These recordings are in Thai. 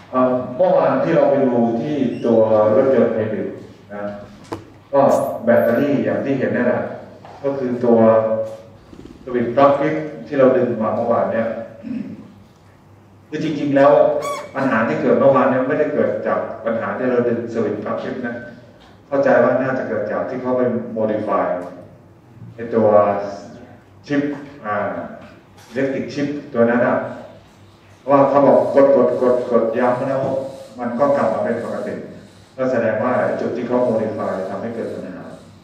เมื่อวานที่เราไปดูที่ตัวรถยนต์ไฮบริดนะก็แบตเตอรี่อย่างที่เห็นนั่นแหละก็คือตัวสวิตช์ปลั๊กอินที่เราดึงมาเมื่อวานเนี่ยคือจริงๆแล้วปัญหาที่เกิดเมื่อวานเนี่ยไม่ได้เกิดจากปัญหาที่เราดึงสวิตช์ปลั๊กอินนะเข้าใจว่าน่าจะเกิดจากที่เขาไปโมดิฟายในตัวชิปอิเล็กทริกชิปตัวนั้นอ่ะว่าเขาบอกกดย้ำแล้วมันก็กลับมาเป็นปกติก็แสดงว่าจุดที่เขาโมดิฟายทำให้เกิดปัญหา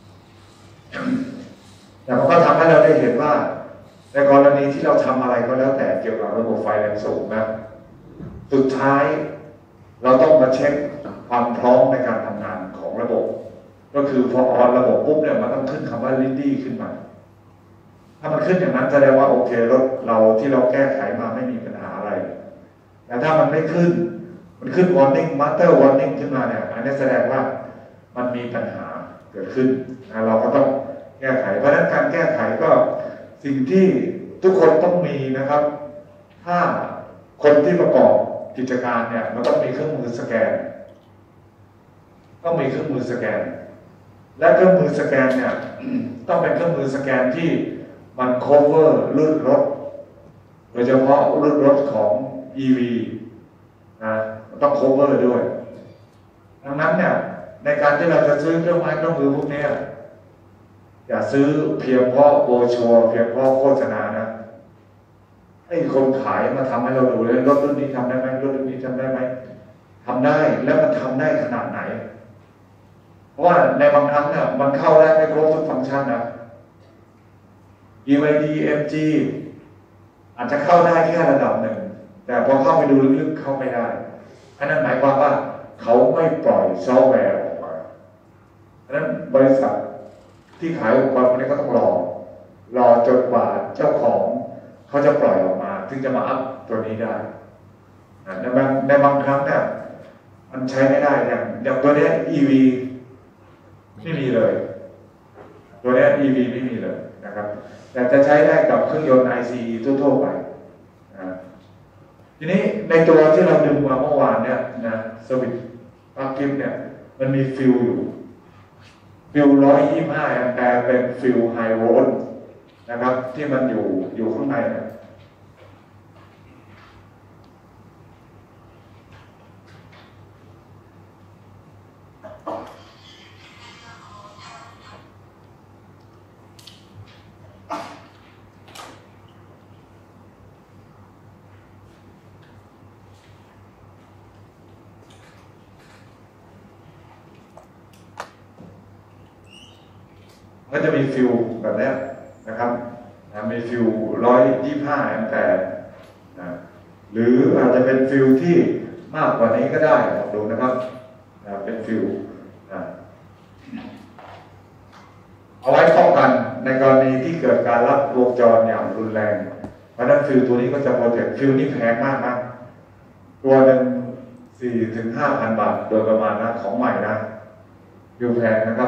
แต่มันก็ทำให้เราได้เห็นว่าในกรณีที่เราทำอะไรก็แล้วแต่เกี่ยวกับระบบไฟแรงสูงนะสุดท้ายเราต้องมาเช็คความพร้อมในการทำงานของระบบก็คือพอออนระบบปุ๊บเนี่ยมันต้องขึ้นคำว่า ready ขึ้นมาถ้ามันขึ้นอย่างนั้นแสดงว่าโอเครถเราที่เราแก้ไขมาไม่มีปัญหาอะไรแต่ถ้ามันไม่ขึ้นมันขึ้น warning master warning ขึ้นมาเนี่ยอันนี้แสดงว่ามันมีปัญหาเกิดขึ้นเราก็ต้องแก้ไขเพราะฉะนั้นการแก้ไขก็สิ่งที่ทุกคนต้องมีนะครับถ้าคนที่ประกอบกิจการเนี่ยมันต้องมีเครื่องมือสแกนต้องมีเครื่องมือสแกนและเครื่องมือสแกนเนี่ยต้องเป็นเครื่องมือสแกนที่มัน cover รุ่นรถโดยเฉพาะรุ่นรถของ EV นะต้อง cover ด้วยดังนั้นเนี่ยในการที่เราจะซื้อเครื่องไม้เครื่องมือพวกนี้อย่าซื้อเพียงเพราะโบรชัวร์เพียงเพราะโฆษณานะให้คนขายมาทำให้เราดูเลยรถรุ่นนี้ทำได้ไหมรถรุ่นนี้ทำได้ไหมทำได้แล้วมันทำได้ขนาดไหนเพราะว่าในบางครั้งเนี่ยมันเข้าได้ไม่ครบทุกฟังก์ชันนะ BYD MG อาจจะเข้าได้แค่ระดับหนึ่งแต่พอเข้าไปดูลึกๆเข้าไม่ได้อันนั้นหมายความว่าเขาไม่ปล่อยซอฟต์แวร์ออกมาอันนั้นบริษัทที่ขายอุปกรณ์พวกนี้ก็ต้องรอจนกว่าเจ้าของเขาจะปล่อยออกมาถึงจะมาอัพตัวนี้ได้ในบางครั้งเนี่ยมันใช้ไม่ได้อย่างตัวนี้ EV ไม่มีเลยตัวนี้ EV ไม่มีเลยนะครับแต่จะใช้ได้กับเครื่องยนต์ ICE ทั่วๆไปทีนี้ในตัวที่เราดึงมาเมื่อวานเนี่ยนะสวิตช์ปลั๊กอินเนี่ยมันมีฟิลอยู่ฟิล125 แอมแปร์เป็นฟิลไฮโวลต์นะครับที่มันอยู่ข้างในเนี่ยก็จะมีฟิลแบบนี้นะครับมีฟิล125 แอมแปร์หรืออาจจะเป็นฟิลที่มากกว่านี้ก็ได้ลองดูนะครับเป็นฟิลเอาไว้ป้องกันในกรณีที่เกิดการลัดวงจรอย่างรุนแรงเพราะนั้นฟิลตัวนี้ก็จะโปรเทคฟิลนี้แพงมากนะตัวหนึ่ง 4-5,000 บาทโดยประมาณนะของใหม่นะฟิลแพงนะครับ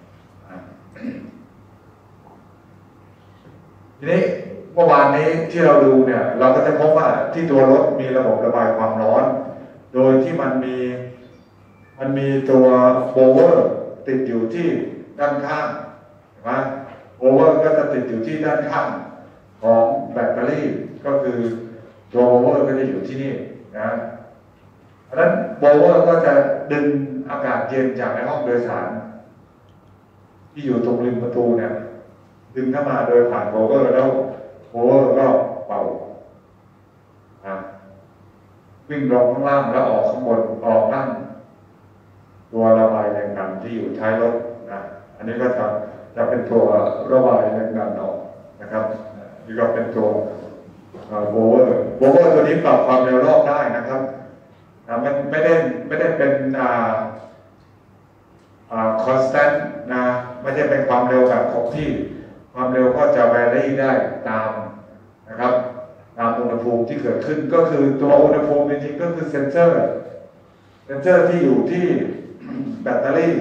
ทีนี้เมื่อวานนี้ที่เราดูเนี่ยเราก็จะพบว่าที่ตัวรถมีระบบระบายความร้อนโดยที่มันมีตัวโบเวอร์ติดอยู่ที่ด้านข้างนะโบเวอร์ก็จะติดอยู่ที่ด้านข้างของแบตเตอรี่ก็คือตัวโบเวอร์ก็จะอยู่ที่นี่นะเพราะฉะนั้นโบเวอร์ก็จะดึงอากาศเย็นจากในห้องโดยสารที่อยู่ตรงริมประตูเนี่ยดึงเข้ามาโดยผ่านโบเวอร์แล้วโบเวอร์ก็เป่าวิ่งลงข้างล่างแล้วออกข้างบนออกนั่งตัวระบายแรงดันที่อยู่ท้ายรถนะอันนี้ก็จะเป็นตัวระบายแรงดันออกนะครับนี่ก็เป็นตัวโบเวอร์ตัวนี้ปรับความเร็วรอบได้นะครับไม่ได้เป็นconstant นะไม่ใช่เป็นความเร็วแบบคงที่ความเร็วก็จะ vary ได้ตามนะครับตามอุณหภูมิที่เกิดขึ้นก็คือตัวอุณหภูมิจริงๆก็คือเซ็นเซอร์ที่อยู่ที่แบตเตอรี่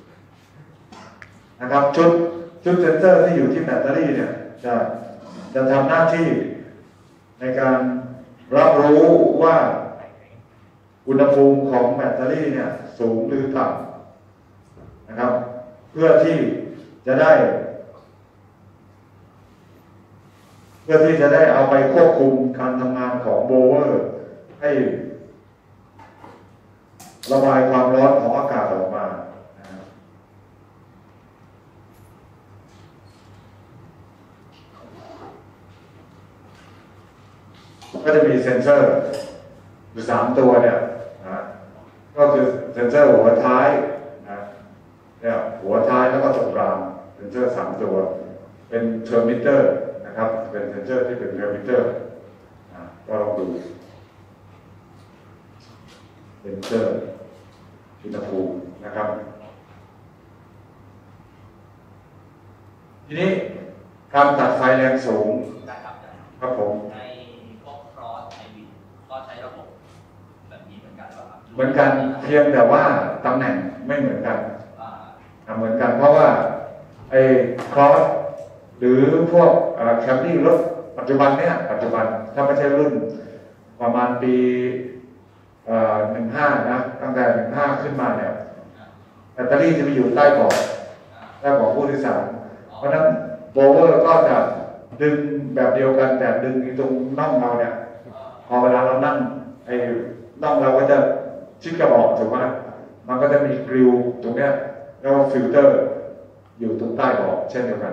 นะครับชุดเซ็นเซอร์ที่อยู่ที่แบตเตอรี่เนี่ยจะทำหน้าที่ในการรับรู้ว่าอุณหภูมิของแบตเตอรี่เนี่ยสูงหรือต่ำนะครับเพื่อที่จะได้เอาไปควบคุมการทำงานของโบเวอร์ให้ระบายความร้อนของอากาศออกมาก็จะมีเซ็นเซอร์อยู่3ตัวเนี่ยนะก็คือเซ็นเซอร์หัวท้ายนะเนี่ยหัวท้ายแล้วก็ตรงกลางเซ็นเซอร์3ตัวเป็นเทอร์มิเตอร์นะครับเป็นเซ็นเซอร์ที่เป็นเทอร์มิเตอร์ก็ลองดูเซ็นเซอร์อุณหภูมินะครับทีนี้การตัดไฟแรงสูงครับผมในพวกครอสไฮบริดก็ใช้ระบบแบบนี้เหมือนกันครับเหมือนกันเพียงแต่ว่าตำแหน่งไม่เหมือนกันเหมือนกันเพราะว่าไอ้ครอสหรือพวกแคมรี่รถปัจจุบันถ้าไม่ใช่รุ่นประมาณปี15นะตั้งแต่15ขึ้นมาเนี่ยแบตเตอรี่จะไปอยู่ใต้เบาะผู้โดยสารเพราะนั้นโบเวอร์ก็จะดึงแบบเดียวกันแต่ดึงตรงน่องเราเนี่ยพอเวลาเรานั่งไอ้น่องเราก็จะชิดกระบอกถูกไหมมันก็จะมีกริลตรงเนี้ยแล้วฟิลเตอร์อยู่ตรงใต้เบาะเช่นเดียวกัน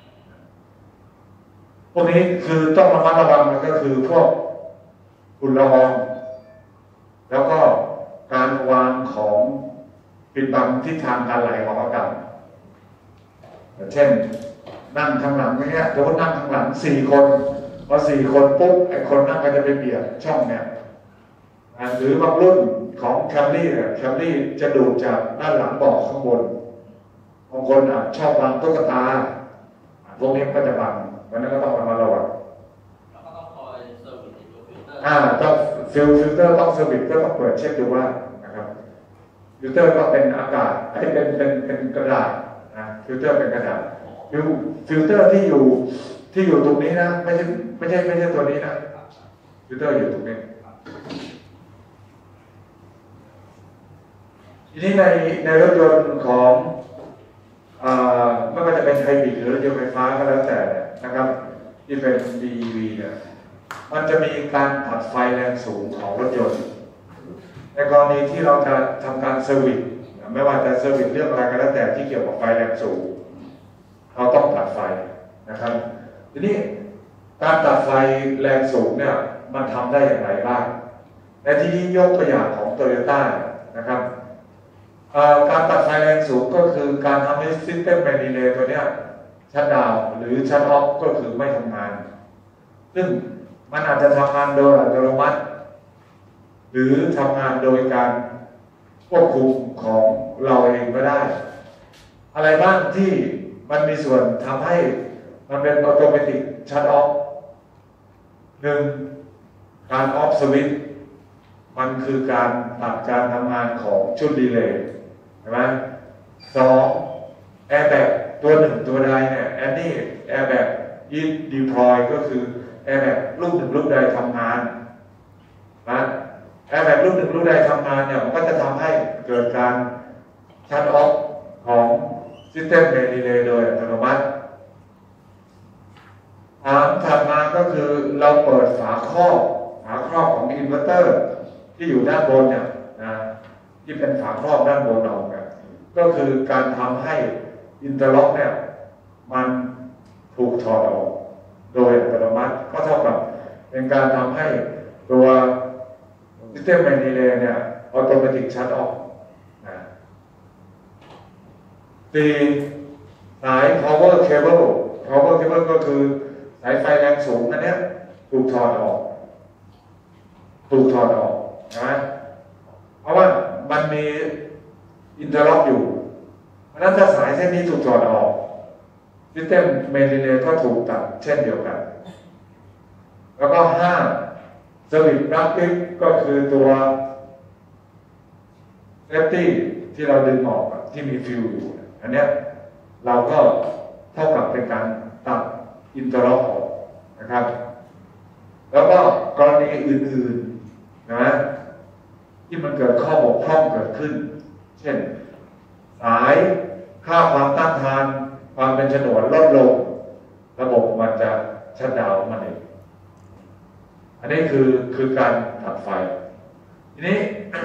พวกนี้คือต้องระมัดระวังมันก็คือพวกฝุ่นละอองแล้วก็การวางของปิดบังทิศทางการไหลของอากาศเช่นนั่งข้างหลังเนี้ยสมมตินั่งข้างหลัง4 คนพอ4 คนปุ๊บไอ้คนนั่งก็จะไปเบียดช่องเนี่ยหรือบางรุ่นของแคมรี่จะดูดจากด้านหลังเบาะข้างบนบางคนชอบวางตุ๊กตาพวกนี้ก็จะบังวันนั้นก็ต้องระมัดระวังแล้วก็ต้องคอยเซอร์วิสตัวฟิลเตอร์ต้องฟิลเตอร์ต้องเซอร์วิสก็ต้องเปิดเช็คดูว่านะครับฟิลเตอร์ก็เป็นอากาศเป็นกระดาษนะฟิลเตอร์เป็นกระดาษฟิลเตอร์ที่อยู่ตรงนี้นะไม่ใช่ตัวนี้นะฟิลเตอร์อยู่ตรงนี้ทีนี้ในรถยนต์ของไม่ว่าจะเป็นไฮบริดหรือรถยนต์ไฟฟ้าก็แล้วแต่นะครับที่เป็น BEV เนี่ยมันจะมีการตัดไฟแรงสูงของรถยนต์ในกรณีที่เราจะทำการเซอร์วิสไม่ว่าจะเซอร์วิสเรื่องอะไรก็แล้วแต่ที่เกี่ยวกับไฟแรงสูงเราต้องตัดไฟนะครับทีนี้การตัดไฟแรงสูงเนี่ยมันทำได้อย่างไรบ้างในที่นี้ยกตัวอย่างของ Toyota นะครับการตัดไฟแรงสูงก็คือการทำให้ System Main Relay ตัวเนี้ยชัตดาวน์หรือชัตออฟก็คือไม่ทำงานซึ่งมันอาจจะทำงานโดยอัตโนมัติหรือทำงานโดยการควบคุมของเราเองก็ได้อะไรบ้างที่มันมีส่วนทำให้มันเป็นออโตเมติกชัตออฟ1การออฟสวิตช์มันคือการตัดการทำงานของชุดดีเลย์ใช่ไหม2แอร์แบ็กตัวหนึ่งตัวใดเนี่ยแอนนี่แอร์แบ็กยีดดีพลอยก็คือแอร์แบ็กลูกหนึ่งลูกใดทำงานนะแอร์แบ็กลูกหนึ่งลูกใดทำงานเนี่ยมันก็จะทำให้เกิดการชัตออฟของSystem Main Relay โดยอัตโนมัติถัดมาก็คือเราเปิดฝาครอบของอินเวอร์เตอร์ที่อยู่ด้านบนเนี่ยนะที่เป็นฝาครอบด้านบนออกเนี่ยก็คือการทำให้อินเตอร์ล็อกเนี่ยมันถูกถอดออกโดยอัตโนมัติก็เท่ากับเป็นการทำให้ตัว System Main Relay เนี่ยออโตเมติกชัตออฟ4สาย power cable ก็คือสายไฟแรงสูงอันนี้ถูกถอดออกนะเพราะว่ามันมีอินเตอร์ล็อกอยู่เพราะนั้นถ้าสายเส้นนี้ถูกถอดออก System Main Relay ก็ถูกตัดเช่นเดียวกันแล้วก็5 Service Plug ก็คือตัว Safety ที่เราดึงออกที่มีฟิวอยู่อันเนี้ยเราก็เท่ากับเป็นการตัดอินเตอร์ล็อกออกนะครับแล้วก็กรณีอื่นๆนะที่มันเกิดข้อบกพร่องเกิดขึ้นเช่นสายค่าความต้านทานความเป็นฉนวนลดลงระบบมันจะชัตดาวน์มันเองอันนี้คือการตัดไฟทีนี้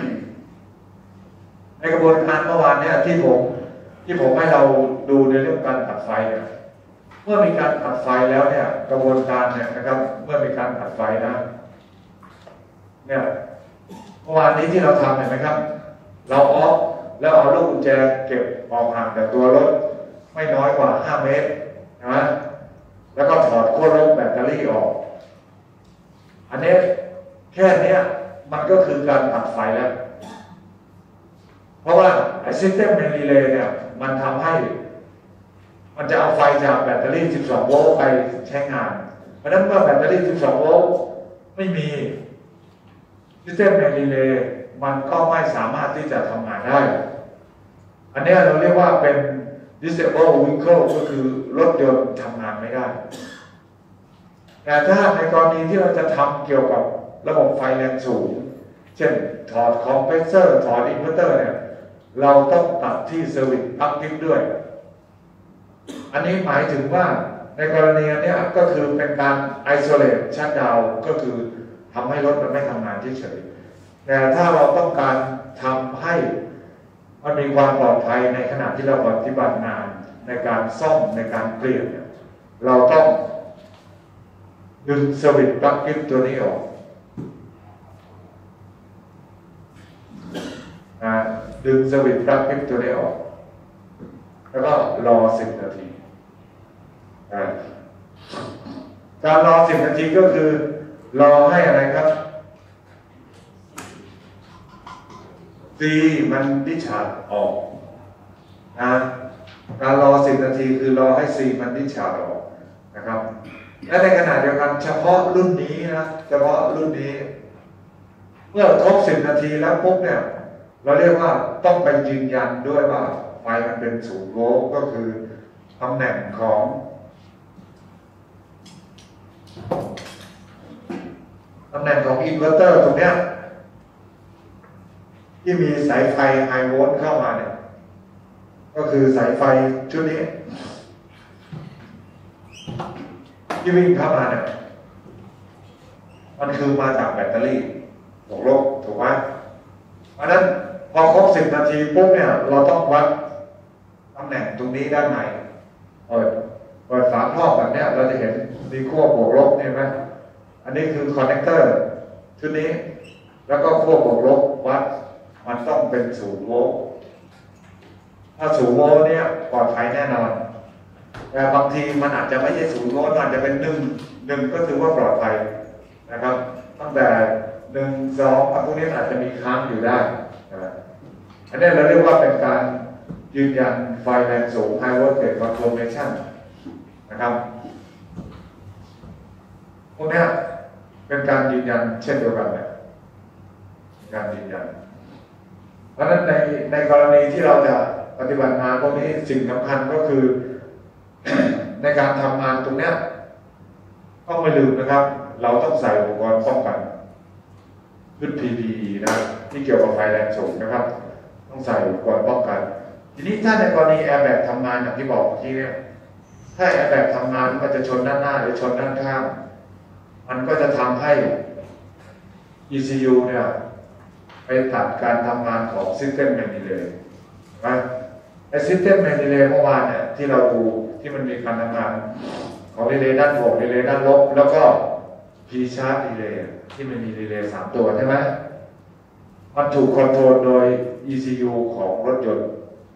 ในกระบวนการเมื่อวานเนี่ยที่ผมให้เราดูในเรื่องการตัดไฟเนี่ยเมื่อมีการตัดไฟแล้วเนี่ยกระบวนการเนี่ยนะครับเมื่อมีการตัดไฟนะเนี่ยเมื่อวานนี้ที่เราทำเห็นไหมครับเราออฟแล้วเอาลูกกุญแจเก็บออกห่างจากตัวรถไม่น้อยกว่า5 เมตรนะแล้วก็ถอดขั้วลบแบตเตอรี่ออกอันนี้แค่นี้มันก็คือการตัดไฟแล้วเพราะว่าไอ้ซิสเต็มในรีเลย์เนี่ยมันทำให้มันจะเอาไฟจากแบตเตอรี่12 โวลต์ไปใช้งานเพราะฉะนั้นเมื่อแบตเตอรี่12 โวลต์ไม่มีซิสเต็มในรีเลย์มันก็ไม่สามารถที่จะทำงานได้อันนี้เราเรียกว่าเป็น disable vehicle ก็คือรถยนต์ทำงานไม่ได้แต่ถ้าในกรณีที่เราจะทำเกี่ยวกับระบบไฟแรงสูงเช่นถอดคอมเพรสเซอร์ถอดอินเวอร์เตอร์เนี่ยเราต้องตัดที่เซอร์วิสปลั๊กอินด้วยอันนี้หมายถึงว่าในกรณีนี้ก็คือเป็นการไอโซเลตชัตดาวน์ก็คือทำให้รถมันไม่ทำงานเฉยๆแต่ถ้าเราต้องการทำให้มันมีความปลอดภัยในขณะที่เราปฏิบัติงานในการซ่อมในการเปลี่ยนเนี่ยเราต้องดึงสวิตช์ปลั๊กอินตัวนี้ออกดึงสวิตช์ปลั๊กอินตัวนี้ออกแล้วก็รอ10 นาทีการรอ10 นาทีก็คือรอให้อะไรครับซีมันดิชาร์จออกการรอ10 นาทีคือรอให้ซีมันดิชาร์จออกนะครับและในขณะเดียวกันเฉพาะรุ่นนี้นะเฉพาะรุ่นนี้เมื่อครบ10 นาทีแล้วปุ๊บเนี่ยเราเรียกว่าต้องไปยืนยันด้วยว่าไฟมันเป็น0 โวลต์ก็คือตำแหน่งของอินเวอร์เตอร์ตรงเนี้ยที่มีสายไฟไฮโวลต์เข้ามาเนี่ยก็คือสายไฟชุดนี้ที่วิ่งเข้ามาเนี่ยมันคือมาจากแบตเตอรี่บวกลบถูกไหมเพราะนั้นพอครบ10 นาทีปุ๊บเนี่ยเราต้องวัดตำแหน่งตรงนี้ด้านในเปิดฝาครอบแบบนี้เราจะเห็นมีขั้วบวกลบนี่ไหมอันนี้คือคอนเนคเตอร์ชุดนี้แล้วก็ขั้วบวกลบวัดมันต้องเป็น0 โวลต์ถ้า0 โวลต์เนี่ยปลอดภัยแน่นอนแต่บางทีมันอาจจะไม่ใช่0 โวลต์อาจจะเป็น1ก็ถือว่าปลอดภัยนะครับตั้งแต่1 2พวกนี้อาจจะมีค้างอยู่ได้อันนี้เราเรียกว่าเป็นการยืนยันไฟแรงสูง High Voltage Confirmation นะครับพวกนี้เป็นการยืนยันเช่นเดียวกันเนี่ยการยืนยันเพราะฉะนั้นในกรณีที่เราจะปฏิบัติงานพวกนี้สิ่งสำคัญก็คือ ในการทำงานตรงนี้ต้องไม่ลืมนะครับเราต้องใส่อุปกรณ์ป้องกันชุด PPE นะที่เกี่ยวกับไฟแรงสูงนะครับต้องใส่อุปกรณ์ป้องกันทีนี้ถ้าในกรณีแอร์แบ็กทำงานอย่างที่บอกเมื่อกี้เนี่ยถ้าแอร์แบ็กทำงานมันจะชนด้านหน้าหรือชนด้านข้างมันก็จะทำให้ ECU เนี่ยไปตัดการทำงานของ System Main Relay นะไอ้ System Main Relay เมื่อวานเนี่ยที่เราดูที่มันมีการทำงานของรีเลย์ด้านบวกรีเลย์ด้านลบแล้วก็ P-Charge Relay ที่มันมีรีเลย์3 ตัวใช่ไหมมันถูกคอนโทรลโดย ECU ของรถยนต์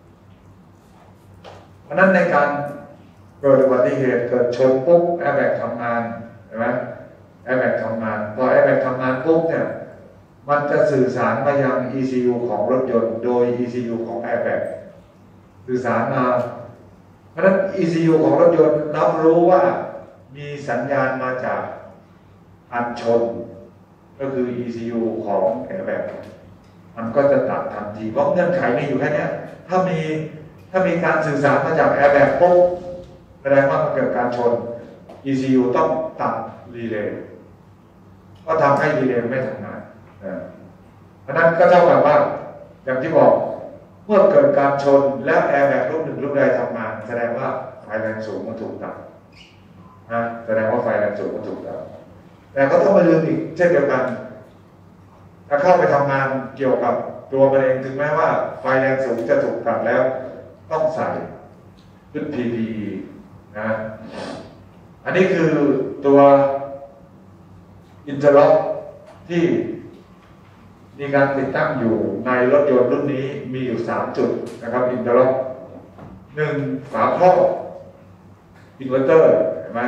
เพราะนั้นในการเกิดอุบัติเหตุเกิดชนปุ๊บแอร์แบ็กทำงานใช่ไหมแอร์แบ็กทำงานพอแอร์แบ็กทำงานปุ๊บเนี่ยมันจะสื่อสารมายัง ECU ของรถยนต์โดย ECU ของแอร์แบ็กสื่อสารมาเพราะฉะนั้น ECU ของรถยนต์รับรู้ว่ามีสัญญาณมาจากอันชนก็คือ ECU ของแอร์แบ็กมันก็จะตัดทันทีเพราะเงื่อนไขมีอยู่แค่นี้ถ้ามีการสื่อสารมาจากแอร์แบ็กปุ๊บแสดงว่ามันเกิดการชน ECU ต้องตัดรีเลย์ก็ทำให้รีเลย์ไม่ทำงานอันนั้นก็เท่ากับว่าอย่างที่บอกเมื่อเกิดการชนแล้วแอร์แบ็กลูกหนึ่งลูกใดทำงานแสดงว่าไฟแรงสูงมันถูกตัดนะแสดงว่าไฟแรงสูงมันถูกตัดแต่ก็ต้องมาลืมอีกเช่นเดียวกันถ้าเข้าไปทำงานเกี่ยวกับตัวมันเองถึงแม้ว่าไฟแรงสูงจะถูกตัดแล้วต้องใส่ชุด PPE นะอันนี้คือตัวอินเตอร์ล็อกที่มีการติดตั้งอยู่ในรถยนต์รุ่นนี้มีอยู่3จุดนะครับอินเตอร์ล็อก1ฝาครอบอินเวอร์เตอร์เห็นไหม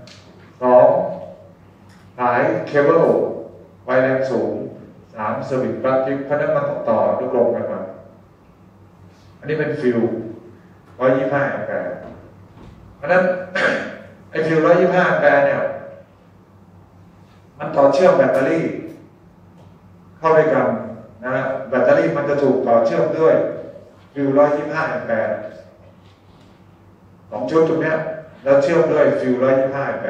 2สายเคเบิลไฟแรงสูง3สวิตช์ปลั๊กเพราะนั้นมันต้องต่อลูกกลมกันมาอันนี้เป็นฟิล125 แอมป์เพราะนั้น ไอ้ฟิล125 แอมป์เนี่ยมันต่อเชื่อมแบตเตอรี่เข้าด้วยกันนะแบตเตอรี่มันจะถูกต่อเชื่อมด้วยฟิล125 แอมป์2ชุดตรงนี้แล้วเชื่อมด้วยฟิล125 แอมป์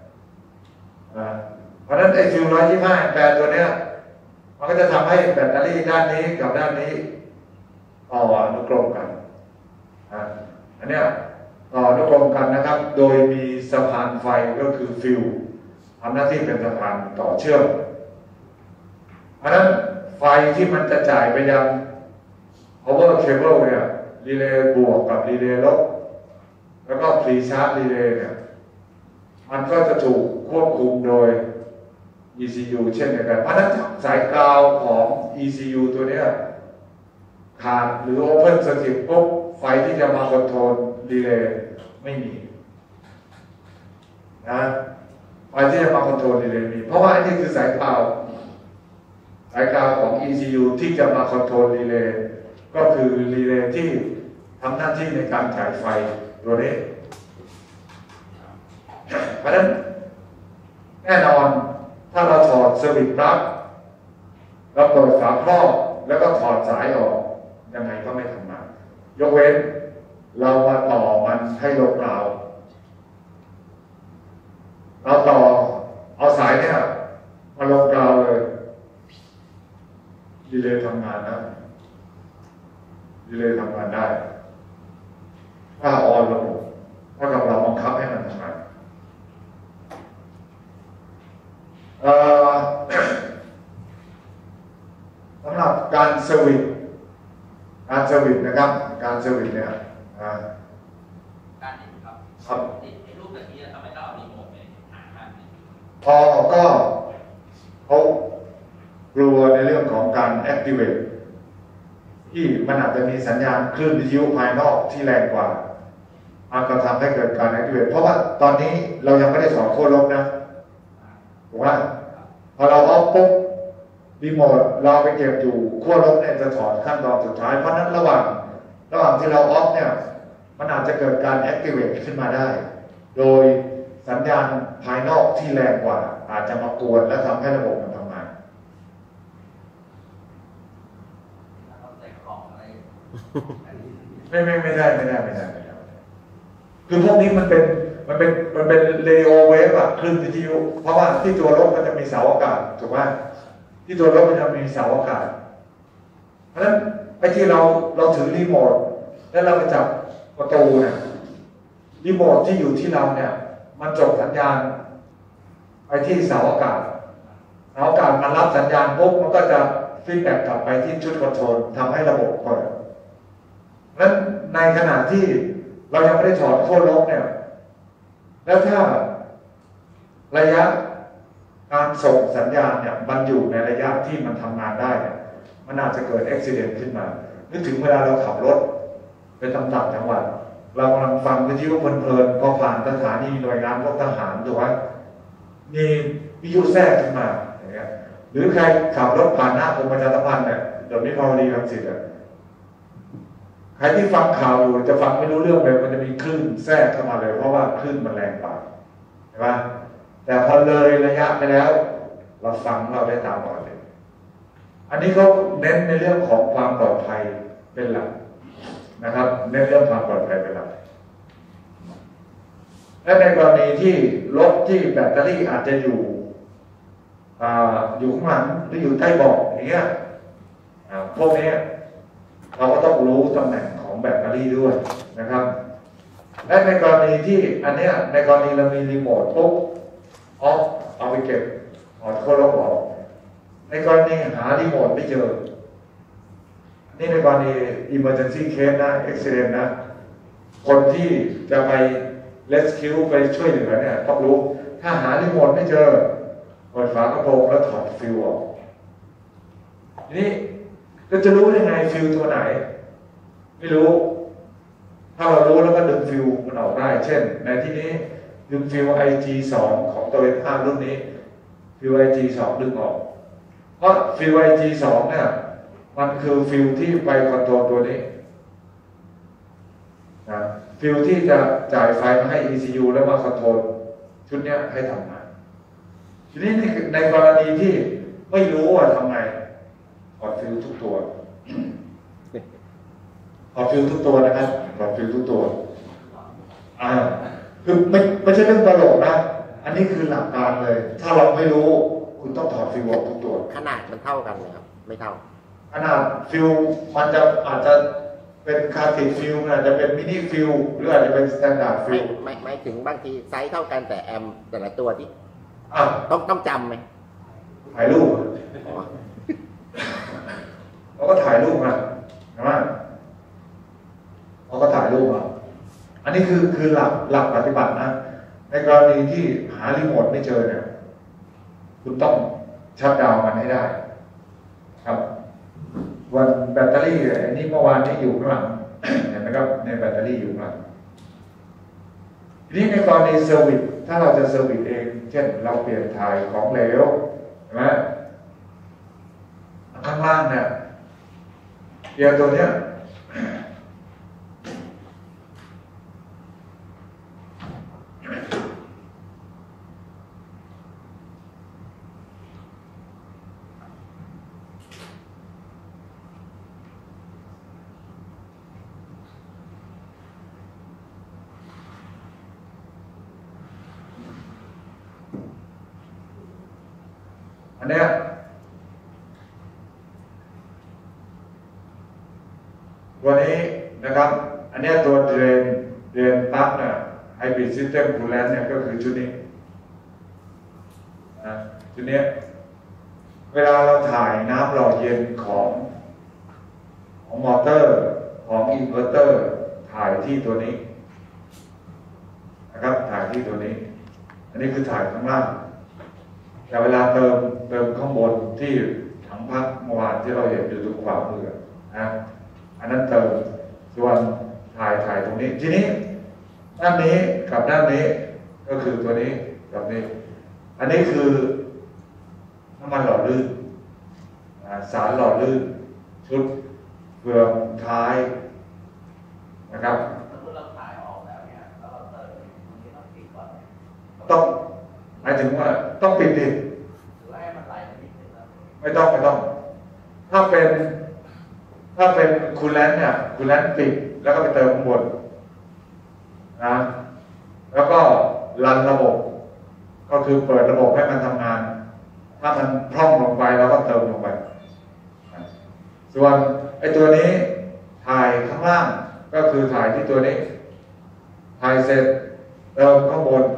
เพราะฉะนั้นไอ้ฟิล125 แอมป์ตัวเนี้ยมันก็จะทำให้แบตเตอรี่ด้านนี้กับด้านนี้ต่ออนุกรมกันอันเนี้ยต่ออนุกรมกันนะครับโดยมีสะพานไฟก็คือฟิลทำหน้าที่เป็นสะพานต่อเชื่อมเพราะฉะนั้นไฟที่มันจะจ่ายไปยัง power cable เนี่ยรีเลย์บวกกับรีเลย์ลบแล้วก็ pre charge relay เนี่ยมันก็จะถูกควบคุมโดย ECU เช่นเดียวกันเพราะฉะนั้นสายกาวของ ECU ตัวนี้ขาดหรือ open circuit ปุ๊บไฟที่จะมาคอนโทรลรีเลย์ไม่มีนะไฟที่จะมาคอนโทรลรีเลย์มีเพราะว่าอันนี้คือสายกาวของ ECU ที่จะมาคอนโทรลรีเลย์ก็คือรีเลย์ที่ทำหน้าที่ในการจ่ายไฟตัวนี้เพราะฉะนั้นแน่นอนถ้าเราถอดเซอร์วิสปลั๊กเราเปิดฝาครอบแล้วก็ถอดสายออกยังไงก็ไม่ทำงานยกเว้นเรามาต่อมันให้ลงกาวเราต่อเอาสายเนี่ยมาลงกาวเลยรีเลย์ทำงานนะรีเลย์ทำงานได้ถ้าออนลงถ้ากับเราบังคับให้มันทำงานสำหรับการเซอร์วิสนะครับการเซอร์วิสเนี่ยการติดครับติดในรูปแบบนี้ทำไมต้องเอารีโมทไปหามันก็เขากลัวในเรื่องของการ activate ที่มันอาจจะมีสัญญาณคลื่นวิทยุภายนอกที่แรงกว่ามันก็ทำให้เกิดการ activate เพราะว่าตอนนี้เรายังไม่ได้ถอดขั้วลบนะถูกไหมพอเราออฟปุ๊บรีโมทเราไปเก็บอยู่ขั้วลบเนี่ยจะถอดขั้นตอนสุดท้ายเพราะนั้นระหว่างที่เราออฟเนี่ยมันอาจจะเกิดการ activate ขึ้นมาได้โดยสัญญาณภายนอกที่แรงกว่าอาจจะมากวนและทำให้ระบบมันทำงานไม่ได้คือพวกนี้มันเป็นเรดิโอเวฟอะคลื่นวิทยุเพราะว่าที่ตัวรถมันจะมีเสาอากาศถูกไหมที่ตัวรถมันจะมีเสาอากาศเพราะฉะนั้นไอ้ที่เราถือรีโมทแล้วเราไปจับประตูเนี่ยรีโมทที่อยู่ที่เราเนี่ยมันจบสัญญาณไปที่เสาอากาศมันรับสัญญาณปุ๊บมันก็จะฟีดแบ็กกลับไปที่ชุดคอนโทรลทำให้ระบบเปิดนั้นในขณะที่เรายังไม่ได้ถอดขั้วลบเนี่ยแล้วถ้าระยะการส่งสัญญาณเนี่ยมันอยู่ในระยะที่มันทำงานได้เนี่ยมันอาจจะเกิดอุบัติเหตุขึ้นมานึกถึงเวลาเราขับรถไปต่างจังหวัดเรากำลังฟังวิทยุเพลินๆพอผ่านสถานีหน่วยงานพวกทหารถูกไหมมีวิทยุแทรกขึ้นมาอย่างเงี้ยหรือใครขับรถผ่านหน้ากรมประชาสัมพันธ์เนี่ยเดี๋ยวนี้พอดีรังสิตอ่ะใครที่ฟังข่าวอยู่จะฟังไม่รู้เรื่องเลยมันจะมีคลื่นแทรกเข้ามาเลยเพราะว่าคลื่นมันแรงกว่าใช่ไหมแต่พอเลยระยะไปแล้วเราฟังเราได้ตามปกติอันนี้เขาเน้นในเรื่องของความปลอดภัยเป็นหลักนะครับเน้นเรื่องความปลอดภัยเป็นหลักและในกรณีที่รถที่แบตเตอรี่อาจจะอยู่ข้างหลังหรืออยู่ใต้เบาะอย่างเงี้ยพวกนี้เราก็ต้องรู้ตำแหน่งของแบตเตอรี่ด้วยนะครับและในกรณีที่อันเนี้ยในกรณีเรามีรีโมทปุ๊บออฟเอาไปเก็บถอดเข้าลบออกในกรณีหารีโมทไม่เจอนี่ในกรณี emergency case นะ accident นะคนที่จะไป rescue ไปช่วยเหลือเนี่ยต้องรู้ถ้าหารีโมทไม่เจอเปิดฝากระโปรงแล้วถอดฟิวออกทีนี้เราจะรู้ยังไงฟิวตัวไหนไม่รู้ถ้าเรารู้แล้วก็ดึงฟิวมันออกได้เช่นในที่นี้ดึงฟิว IG2 ของตัวToyotaรุ่นนี้ฟิว IG2 ดึงออกเพราะฟิว IG2 เนี่ยมันคือฟิวที่ไปคอนโทรลตัวนี้นะฟิวที่จะจ่ายไฟมาให้ ECU แล้วมาคอนโทรลชุดนี้ให้ทำงานทีนี้ในกรณีที่ไม่รู้ว่าทำไงถอดฟิวทุกตัวถอดฟิวทุกตัวนะครับถอดฟิวทุกตัวคือไม่ใช่เรื่องตลกนะอันนี้คือหลักการเลยถ้าเราไม่รู้คุณต้องถอดฟิวออกทุกตัวขนาดมันเท่ากันไหมครับไม่เท่าขนาดฟิวมันจะอาจจะเป็นคาร์ติดฟิวอาจจะเป็นมินิฟิวหรืออาจจะเป็นสแตนดาร์ดฟิวไม่ถึงบางทีไซส์เท่ากันแต่แอมแต่ละตัวที่ต้องจำไหมถ่ายรูปเราก็ถ่ายรูปมาใช่ไหมเราก็ถ่ายรูปมาอันนี้คือหลักปฏิบัตินะในกรณีที่หารีโมทไม่เจอเนี่ยคุณต้องชัตดาวน์มันให้ได้ครับวันแบตเตอรี่อันนี้เมื่อวานนี้อยู่ข้างหลังเห็นไหมครับในแบตเตอรี่อยู่ข้างหลังทีนี้ในกรณีเซอร์วิสถ้าเราจะเซอร์วิสเองเช่นเราเปลี่ยนถ่ายของเหลวใช่ไหมข้างล่างเนี่ยเกียร์ตัวเนี้ยอันเนี้ยตัวนี้นะครับอันเนี้ยตัวเดรนปั๊บเนี่ยไฮบริดซิสเต็มคูลแลนต์เนี่ยก็คือชุดนี้ชุดนี้เวลาเราถ่ายน้ำหล่อเย็นของมอเตอร์ของอินเวอร์เตอร์ถ่ายที่ตัวนี้นะครับถ่ายที่ตัวนี้อันนี้คือถ่ายข้างล่างแต่เวลาเติมข้างบนที่ถังพักเมื่อวานที่เราเห็นอยู่ตรงขวามือนะอันนั้นเติมส่วนถ่ายตรงนี้ทีนี้ด้านนี้กับด้านนี้ก็คือตัวนี้กับนี้อันนี้คือน้ำมันหล่อลื่นสารหล่อลื่นชุดเฟืองท้ายนะครับเราถ่ายออกแล้วเนี่ยแล้วเราเติมตรงนี้ต้องปิดก่อนต้องหมายถึงว่าต้องปิดดิหรือว่าให้มันไหลนิดนึงแล้วไม่ต้องถ้าเป็นคูลแลนต์เนี่ยคูลแลนต์ปิดแล้วก็ไปเติมข้างบนนะแล้วก็รันระบบก็คือเปิดระบบให้มันทำงานถ้ามันพร่องลงไปแล้วก็เติมลงไปส่วนไอ้ตัวนี้ถ่ายข้างล่างก็คือถ่ายที่ตัวนี้ถ่ายเสร็จเติมข้างบน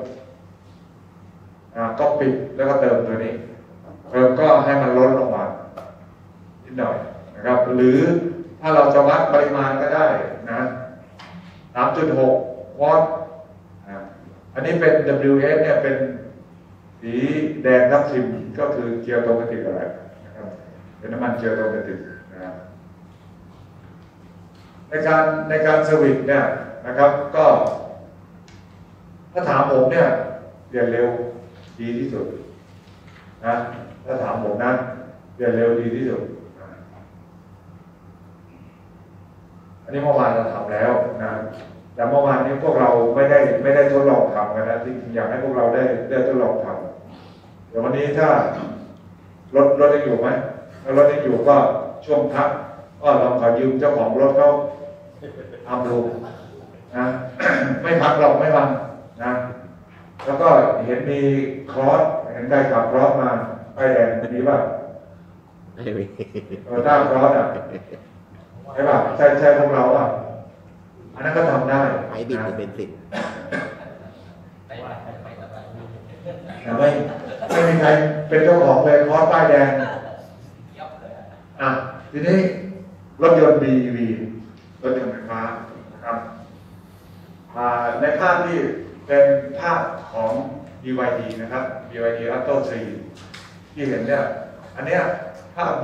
ก็ปิดแล้วก็เติมตัวนี้เติมก็ให้มันลดลงมานิดหน่อยนะครับหรือถ้าเราจะวัดปริมาณก็ได้นะ 3.6 วัตต์อันนี้เป็น WS เนี่ยเป็นสีแดงทับทิมก็คือเกียร์โตเมติกอะไรนะครับเป็นน้ำมันเกียร์โตเมติกนะครับในการเซอร์วิสเนี่ยนะครับก็ถ้าถามผมเนี่ยเปลี่ยนเร็วดีที่สุดนะถ้าถามผมนะเปลี่ยนเร็วดีที่สุดอันนี้เมื่อวานเราทำแล้วนะแต่เมื่อวานนี้พวกเราไม่ได้ทดลองทำกันนะที่อยากให้พวกเราได้ทดลองทำเดี๋ยววันนี้ถ้ารถยังอยู่ไหมถ้ารถยังอยู่ก็ช่วงพักก็ลองขอยืมเจ้าของรถเขาทำดูนะไม่พักหรอกไม่พักนะแล้วก็เห็นมีครอสเห็นได้ขับครอสมาไปแดงนี้ว่าไม่มีหน้าร้อนอ่ะใช่ป่ะใช่พวกเราอ่ะอันนั้นก็ทำได้ไอ้บิดเป็นสิทธิ์แต่ไม่มีใครเป็นเจ้าของเลยคอร์สป้ายแดงอ่ะทีนี้รถยนต์ BEV รถยนต์ไฟฟ้านะครับในภาพที่เป็นภาพของ BYD นะครับ BYD Atto 3ที่เห็นเนี่ยอันเนี้ยภาพ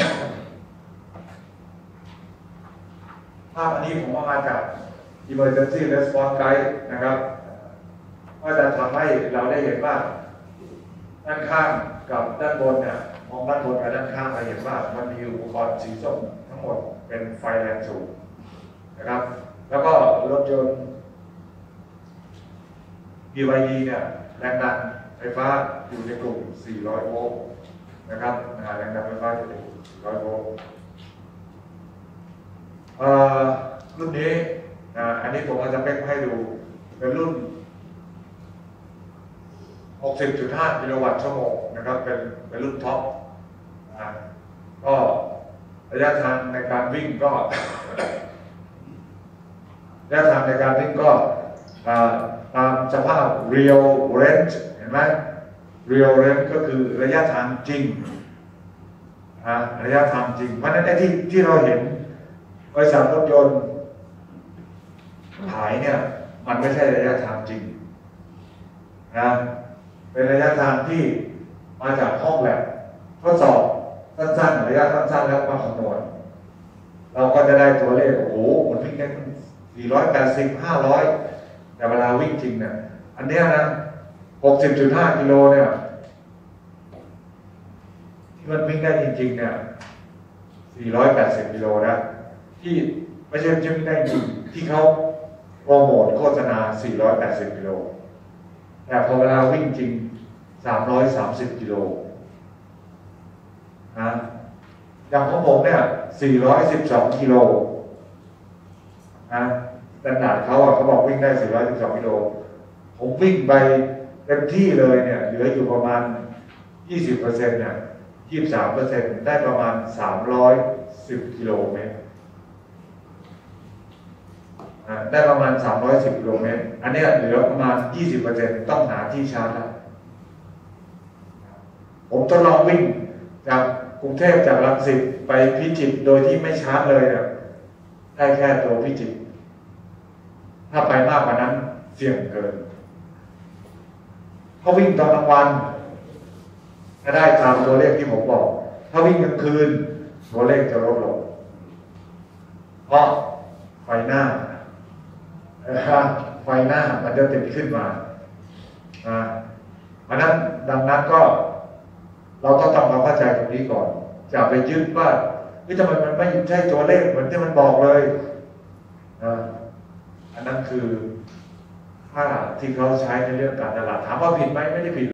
อันนี้ผมเอามาจาก Emergency Response Guide นะครับก็จะทำให้เราได้เห็นว่าด้านข้างกับด้านบนเนี่ยมองด้านบนกับด้านข้างเราเห็นว่ามันมีอุปกรณ์สีส้มทั้งหมดเป็นไฟแรงสูงนะครับแล้วก็รถยนต์ BYD เนี่ยแรงดันไฟฟ้าอยู่ในกลุ่ม 400 โวลต์นะครับแรงดันไฟฟ้าอยู่ในกลุ่ม 400 โวลต์รุ่นนี้อันนี้ผมจะเป็นให้ดูเป็นรุ่น 60.5 กิโลวัตต์ชั่วโมงนะครับเป็นรุ่นท็อปก็ระยะทางในการวิ่งก็ ระยะทางในการวิ่งก็ตามสภาพ real range เห็นไหม real range ก็คือระยะทางจริงระยะทางจริงเพราะฉะนั้นไอ้ที่เราเห็นบริษัทรถยนต์ขายเนี่ยมันไม่ใช่ระยะทางจริงนะเป็นระยะทางที่มาจากห้องแลบทดสอบสั้นๆระยะสั้นๆแล้วมาคำนวณเราก็จะได้ตัวเลขโอ้โหมันวิ่งได้480 500แต่เวลาวิ่งจริงเนี่ยอันเนี้ยนะ 60.5 กิโลเนี่ยที่มันวิ่งได้จริงๆเนี่ย480 กิโลนะที่ไม่ใช่วิ่งได้จริงที่เขาโปรโมทโฆษณา480 กิโลแต่พอเวลาวิ่งจริง330 กิโลนะอย่างของผมเนี่ย412 กิโลนะสแตนดาร์ดเขาบอกวิ่งได้412 กิโลผมวิ่งไปเต็มที่เลยเนี่ยเหลืออยู่ประมาณ 20% เนี่ย 23% ได้ประมาณ310 กิโลเมตรได้ประมาณ310 กิโลเมตรอันนี้เหลือประมาณ 20% ต้องหาที่ชาร์จผมทดลองวิ่งจากกรุงเทพจากรังสิตไปพิจิตรโดยที่ไม่ชาร์จเลยเนี่ยได้แค่ตัวพิจิตรถ้าไปมากกว่านั้นเสี่ยงเกินถ้าวิ่งตอนกลางวันจะได้ตามตัวเลขที่ผมบอกถ้าวิ่งกลางคืนตัวเลขจะลดลงเพราะไฟหน้ามันจะติดขึ้นมาเพราะนั้นดังนั้นก็เราต้องทำความเข้าใจตรงนี้ก่อนจะไปยึดว่าทำไมมันไม่ใช่ตัวเลขเหมือนที่มันบอกเลยอันนั้นคือค่าที่เขาใช้ในเรื่องการตลาดถามว่าผิดไหมไม่ได้ผิด